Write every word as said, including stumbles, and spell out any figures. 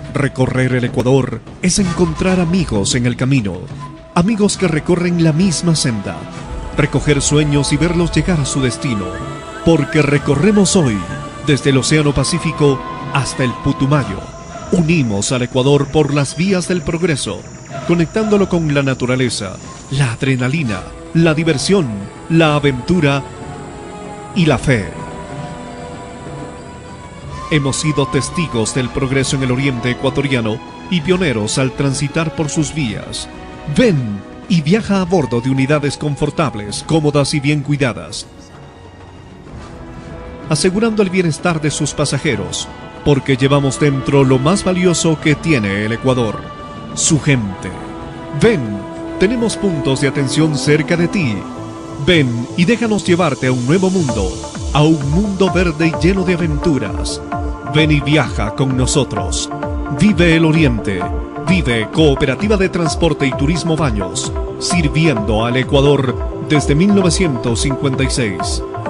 Recorrer el Ecuador es encontrar amigos en el camino, amigos que recorren la misma senda, recoger sueños y verlos llegar a su destino, porque recorremos hoy, desde el Océano Pacífico hasta el Putumayo, unimos al Ecuador por las vías del progreso, conectándolo con la naturaleza, la adrenalina, la diversión, la aventura y la fe. Hemos sido testigos del progreso en el oriente ecuatoriano y pioneros al transitar por sus vías. Ven y viaja a bordo de unidades confortables, cómodas y bien cuidadas, asegurando el bienestar de sus pasajeros, porque llevamos dentro lo más valioso que tiene el Ecuador, su gente. Ven, tenemos puntos de atención cerca de ti. Ven y déjanos llevarte a un nuevo mundo, a un mundo verde y lleno de aventuras. Ven y viaja con nosotros. Vive el Oriente. Vive Cooperativa de Transporte y Turismo Baños, sirviendo al Ecuador desde mil novecientos cincuenta y seis.